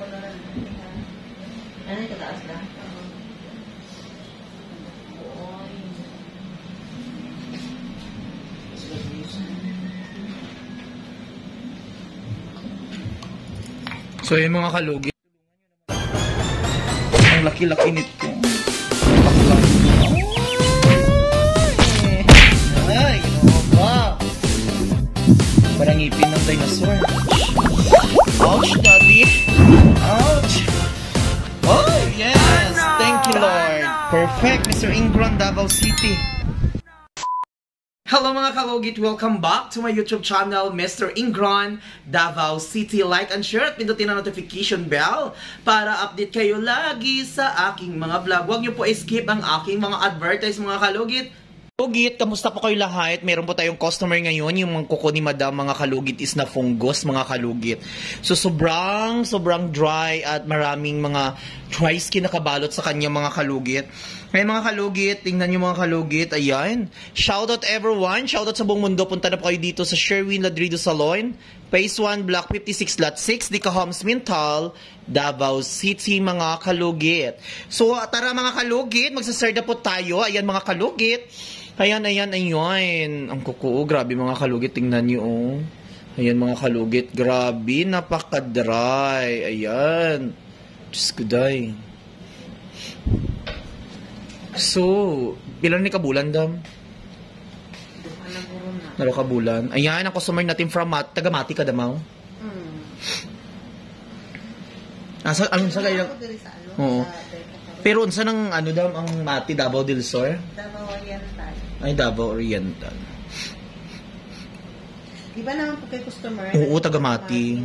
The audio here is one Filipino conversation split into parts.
Ano yung kataas lang? So yun mga kalugi. Ang laki-laki nito. Ay, wow. Parang ngipin ng dinosaur. Ouch, daddy. Ouch. Oh, yes. Thank you, Lord. Perfect, Mr. Ingron, Davao City. Hello mga kalugit! Welcome back to my YouTube channel, Mr. Ingron, Davao City. Like and share at pindutin ang notification bell para update kayo lagi sa aking mga vlog. Huwag niyo po skip ang aking mga advertise mga kalugit. Kalugit, kamusta po kayo lahat? Meron po tayong customer ngayon, yung mga kuko ni Madam mga kalugit is na fungus mga kalugit. So sobrang dry at maraming mga dry skin nakabalot sa kanya mga kalugit. Ngayon mga kalugit, tingnan nyo mga kalugit, ayan. Shoutout everyone, shoutout sa buong mundo. Punta na po kayo dito sa Sherwin Ladrido Salon, Phase 1, Block 56, Lot 6, Dica Homes, Mintal, Davao City mga kalugit. So tara mga kalugit, magsasard na po tayo. Ayan mga kalugit. Ayan. Ang kuko, grabe mga kalugit, tingnan nyo oh. Ayan mga kalugit, grabe, napaka-dry. Ayan. Diyos ko day. So, ilan ni kabulan, Dam? Naro kabulan. Ayan, ang customer natin from taga-Mati ka, Damaw? Anong sa kayo? Oo. Pero unsa nang ano Dam ang Mati, Davao del Sur? Davao Oriental. Ay, Davao Oriental. Di ba naman po kay customer? Oo, taga-Mati.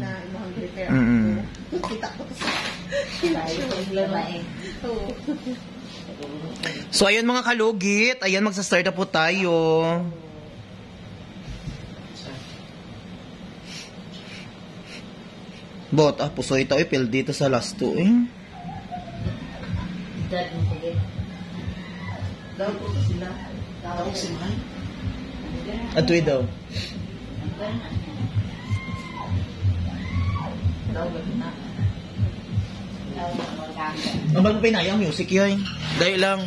Kita ko sa babae. Oo. So, ayan mga kalugit. Ayan, magsastart na po tayo. Bot, puso ito ipil dito sa last 2 eh. Daw po sila. Daw si Mai. Atoy daw. Daw ba na? Ang bago pinayang music yun. Dahil lang.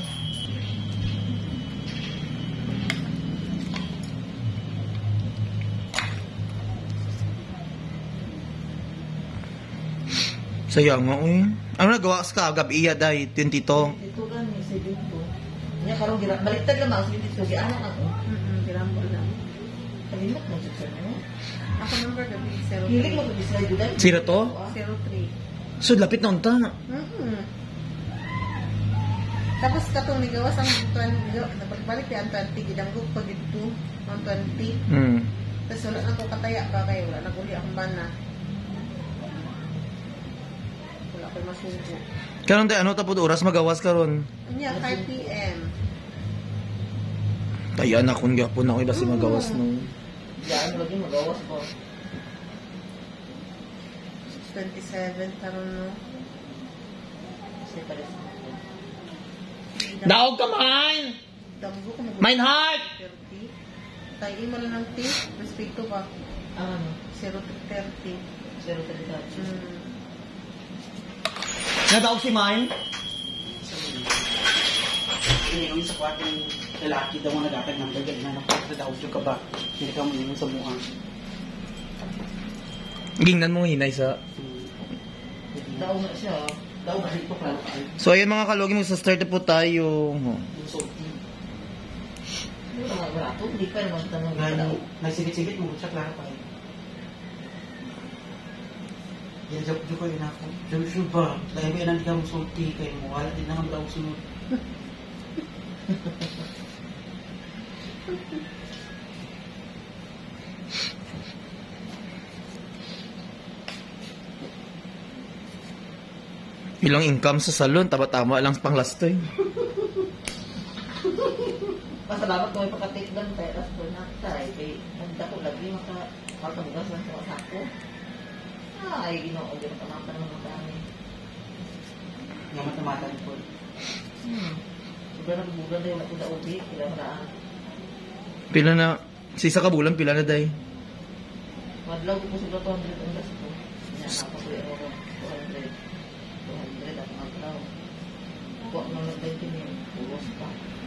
Sayang nga eh. Ano nagawa sa kagabi iya dahil 22? Dito lang, sa dito. Niya karong baliktad lang ako dito. Gianak ako. Girambol lang. Kalimot mo sa mo. Ako number gabi 03. Hilig mo gabi sa dito. 03? 03. So, lapit na unta. Tapos katong nigawas ang 20, napagbalik yan 20, gidanggog pa dito, ang 20. Tapos wala na ko kataya pa kayo, wala na uli akong bana. Wala ko'y masubo. Karon tayo, ano tapos oras magawas karon? Anya, 5 p.m. Tayo anak kung gapon ako basi magawas no. Diyan, lagi magawas po. 27 karon no. Kasi pala sa Daog ka man! Damgo ko Mine heart! 30. Tayo mo lang ng tip. Respeto ba? Ano? 0330. 0330. Nadaog si Mine? Yung sa kwartong lalaki daw ang nagatag ng bagay na nakapagdaog ka ba? Hindi ka mo yun sa mukha. Gingnan mo hinay sa... Daw na siya. Daw na ito ka. So ayan mga kalugi, magsa-start na po tayo. Hindi pa naman tanong. Nagsigit-sigit mo siya, klaro pa rin. Yan, ko yun ako. Diyan ba? Dahil mo yan, hindi ka musulti kayo mo. Wala din na kang daw sunod. Ilang income sa salon, tama-tama lang pang last eh. Pasalamat ko may pagka-take down kaya last ko na tayo. Kaya nagda ko lagi makamugas lang sa masako. Ay, ginoo, gano'n kamatan ng mga dami. Nga matamatan po. Sudah na bulan na yung nakuda ubi. Pila maraan. Pila na, sa isa ka bulan, pila na day? Madlaw ko po sila 200 ang gas ko. Yan, ako po yung 200. Magkuha na lang tayo niya. Buwas pa.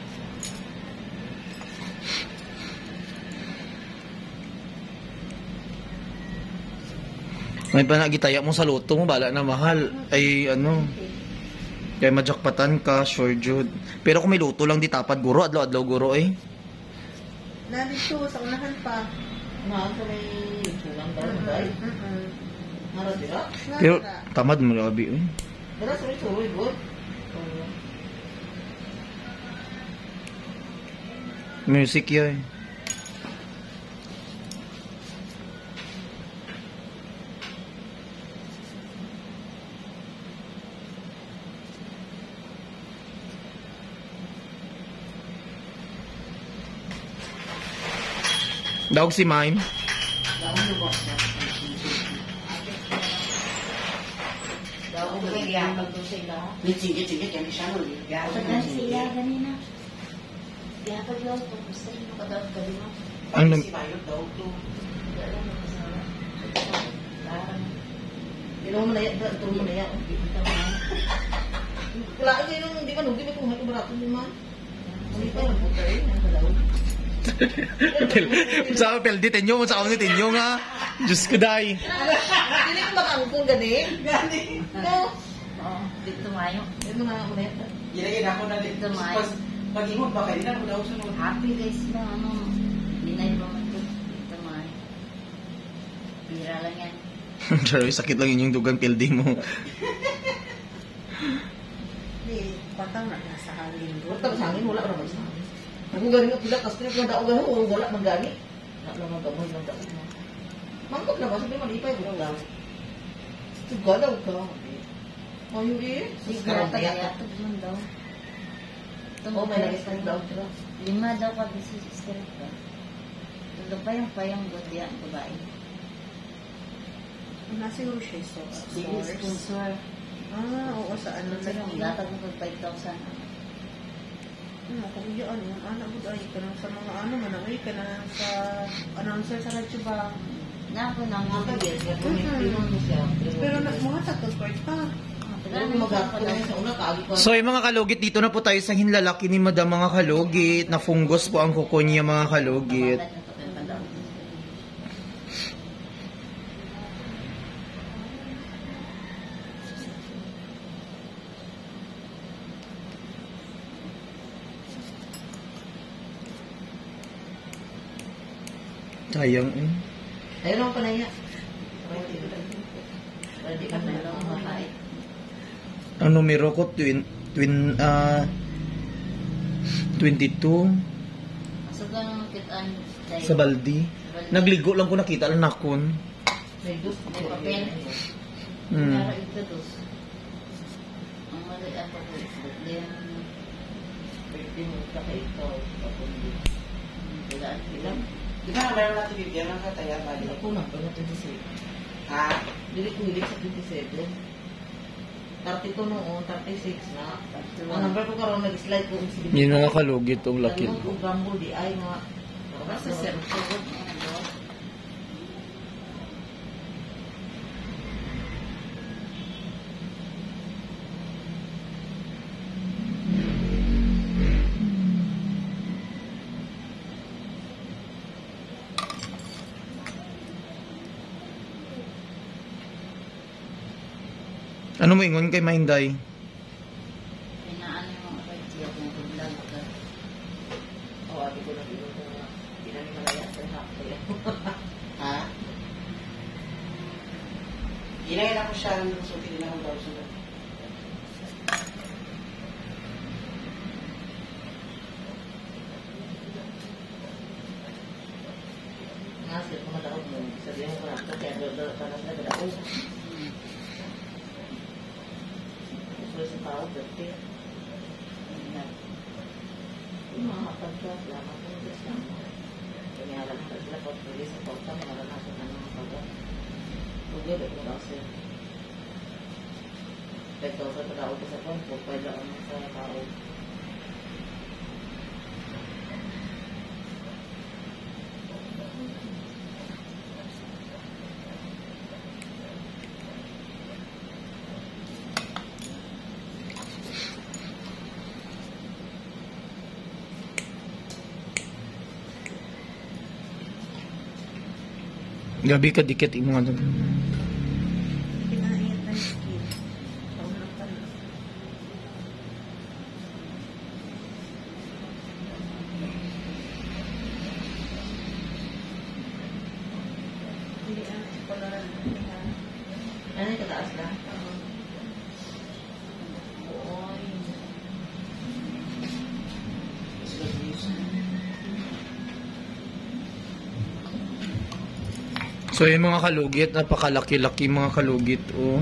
May panagitaya mo sa luto mo, bala na mahal. Ay, ano, kaya majakpatan ka, sure Jude. Pero kung may luto lang di tapad guro, adlaw-adlaw guro eh. Nandito, sa unahan pa. Naan sa may sulang daw, day. Nara dira. Pero tamad mo labi eh. Dira sa may suloy, good. Music yan. Daog si Mime. Daon lubo. Daon lubo. Kaya pag-usay na. Sige, kaya siya nun. Pagdan siya ganina. Kaya pag yun, tapos na yung makadaot ka din mo. Ang Si Mayot daw to. Ilaw mo na yan. Ito mo na yan. Wala ka yun. Hindi man. Hindi man kung may kumarato mo man. Hindi pa. Nagpunta rin. Ang dalaw. Sa peldi tenyo mo sa ni tenyo nga. Diyos ko dai. Hindi ko makaangkong gani. Gani. No. Oo, dito mayo. Ito na ako na yan. Ilagay na ako na dito. Pag-ingon ba kayo na, wala ko sunod. Happy guys na ano. Dinay ba man ito? Dito mayo. Pira lang yan. Pero sakit lang inyong dugang peldi mo. Hindi, patang na nasa hangin. Huwag ka sa hangin. Wala ka naman sa hangin. Ako gani nga pila. Kasi kung daog gano'n, wala man gani. Wala naman gamay ng daog mo. Mangkot na ba? Sabi malipay. Wala daw. Sigalaw ka. Ayun eh. Siguro tagayat ito dun daw. Oo, may lagis na yung daog sila. 5 daw ka bisi sister ka. Tulo pa yung good yan, babae. Nasiguro siya so, Sige, source. sponsor. Oo, sa ano Ano lang. yung datag mo kung 5,000. Kung yun, yung anak mo ay ka sa mga ano, manaway ka na sa announcer sa radyo ba? Napo nang Mga yes, pinong mo siya. Pero mga tagkakort pa. Pero mag-ako na sa una, kaagi ko. So yung mga kalugit, dito na po tayo sa hinlalaki ni Madam mga kalugit. Na fungus po ang kuko niya mga kalugit. Sayang eh. Ayun ang panaya. Ready ka na Ano lang. babae. Ang numero ko, 22. So kung kitaan Sa baldi. Nagligo lang ko nakita lang nakon. May gusto May papel. Hmm. Para ito dos. Ang mali ako po. Then, Pwede mo ka kay ikaw. bilaan bilang. Di ba meron natin bibigyan ng kataya ba? Ako na, pala 27. Ha? Dili ko hilig sa 27. 32 noon, 36 na. Ang number ko karon nag-slide ko sa Yun mga kalugit tong laki. Nagmog ko gambo di ay nga. Basta sir, sugod mo na daw. Ano mo ingon kay Mahinday? Pinaan yung mga kajiyat na biglang ka. O, ati ko na dito ko nga. Pinanimalaya sa hapon. Ha? Ginagay na ko siya ng suti din ako daw sunod. Nasir ko madaog mo. Sabihin mo ko na ito. Kaya doon panas na gadaog. Gusto sa tao, berti. Yung mga pagka, salamat mo. Diyos lang mo. Kanyala ka sila po. Pwede sa porta. Maranasan na mga pagka. Tugod ako daw siya. Ito sa tao ko sa pon. Pwede lang sa tao. Gabi ka dikit imo ano. Kinaingat na yung skin. Paunang ka na. Hindi ang palaran. Ano yung kataas na? So yung mga kalugit, napakalaki-laki mga kalugit, oh.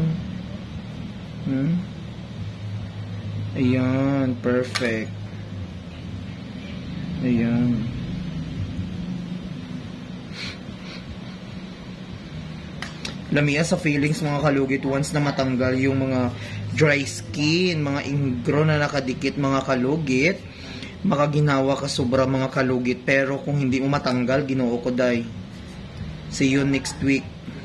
Ayan, perfect. Ayan. Lamian sa feelings mga kalugit once na matanggal yung mga dry skin, mga ingro na nakadikit mga kalugit, makaginawa ka sobra mga kalugit, pero kung hindi mo matanggal, ginoo ko day. See you next week.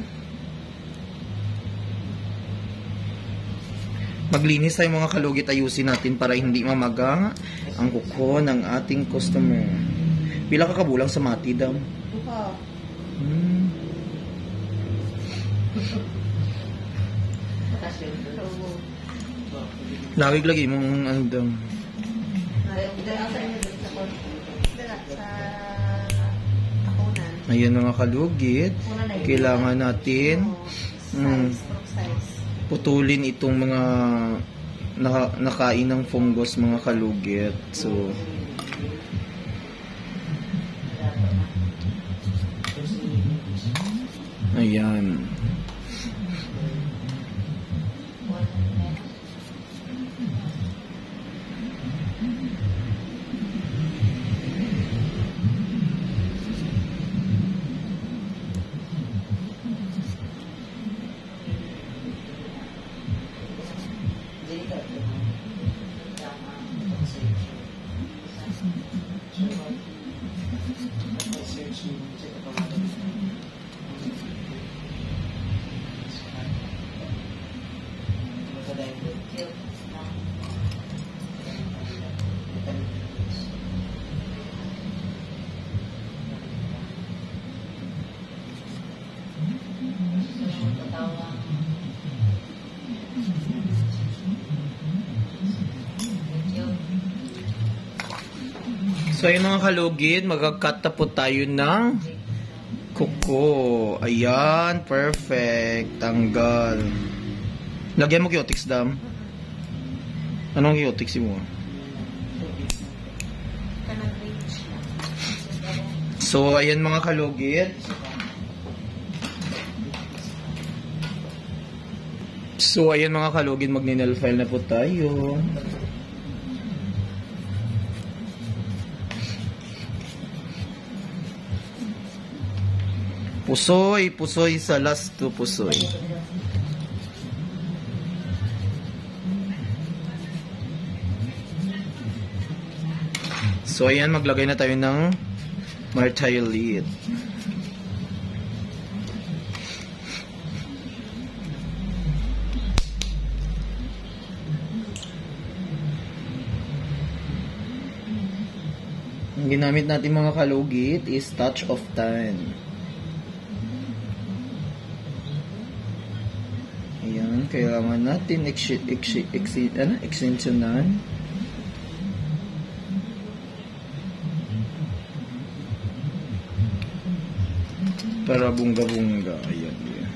Maglinis tayo mga kalugit, ayusin natin para hindi mamaga ang kuko ng ating customer. Pila ka kabulang sa mati daw? Duha. Kataas yun. Lagi mong ano daw. Sa takunan. Ayan mga kalugit. Kailangan natin Size. putulin itong mga nakain ng fungus mga kalugit. So, ayan. So ayun mga kalugid, magkakat na po tayo ng kuko. Ayan, perfect. Tanggal. Lagyan mo Cutex, Dam. Anong Cutex mo? Kanang range na. So ayan mga kalugid. So ayan mga kalugid, mag-nail file na po tayo. Pusoy sa last to pusoy. So ayan, maglagay na tayo ng martile. Ang ginamit natin mga kalugit is touch of tan. Ayan, kailangan natin extensionan. Para bunga-bunga. Ayan, ayan.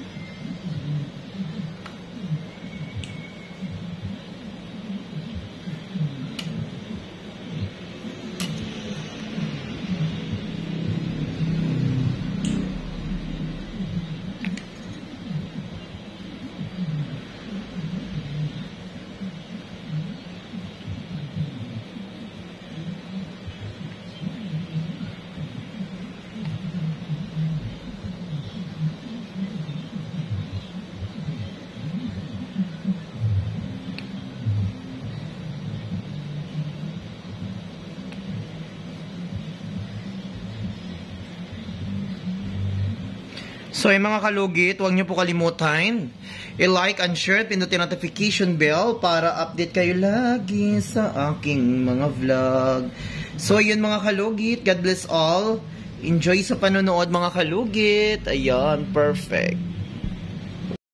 So ay mga kalugit, huwag niyo po kalimutan i-like and share, pindutin notification bell para update kayo lagi sa aking mga vlog. So yun mga kalugit, God bless all. Enjoy sa panonood mga kalugit. Ayan, perfect.